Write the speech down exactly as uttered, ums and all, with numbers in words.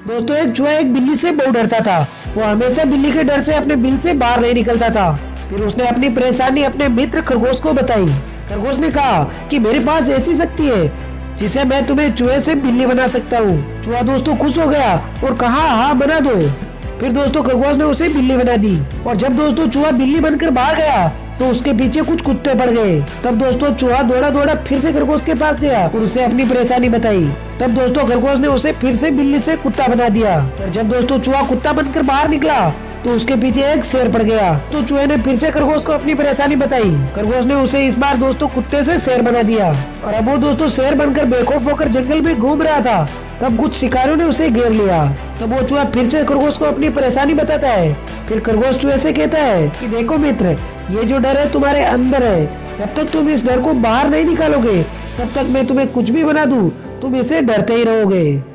दोस्तों एक चूहा एक बिल्ली से बहुत डरता था। वो हमेशा बिल्ली के डर से अपने बिल से बाहर नहीं निकलता था। फिर उसने अपनी परेशानी अपने मित्र खरगोश को बताई। खरगोश ने कहा कि मेरे पास ऐसी शक्ति है जिसे मैं तुम्हें चूहे से बिल्ली बना सकता हूँ। चूहा दोस्तों खुश हो गया और कहा हाँ बना दो। फिर दोस्तों खरगोश ने उसे बिल्ली बना दी। और जब दोस्तों चूहा बिल्ली बनकर बाहर गया तो उसके पीछे कुछ कुत्ते पड़ गए। तब दोस्तों चूहा दौड़ा दौड़ा फिर से खरगोश के पास गया और उसे अपनी परेशानी बताई। तब दोस्तों खरगोश ने उसे फिर से बिल्ली से कुत्ता बना दिया। और जब दोस्तों चूहा कुत्ता बनकर बाहर निकला तो उसके पीछे एक शेर पड़ गया। तो चूहे ने फिर से खरगोश को अपनी परेशानी बताई। खरगोश ने उसे इस बार दोस्तों कुत्ते से शेर बना दिया। और अब वो दोस्तों शेर बनकर बेखौफ होकर जंगल में घूम रहा था। तब कुछ शिकारियों ने उसे घेर लिया। तब वो चूहा फिर से खरगोश को अपनी परेशानी बताता है। फिर खरगोश चूहे से कहता है कि देखो मित्र, ये जो डर है तुम्हारे अंदर है। जब तक तुम इस डर को बाहर नहीं निकालोगे तब तक मैं तुम्हें कुछ भी बना दूं तुम इसे डरते ही रहोगे।